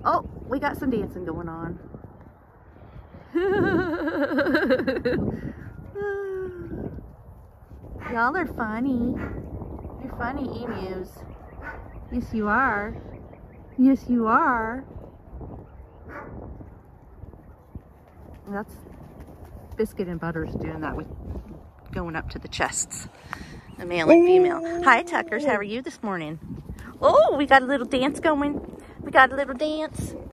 Oh, we got some dancing going on. Y'all are funny. You're funny emus. Yes, you are. Yes, you are. That's Biscuit and Butter's doing that with going up to the chests, the male and female. Hi, Tuckers. How are you this morning? Oh, we got a little dance going. We got a little dance.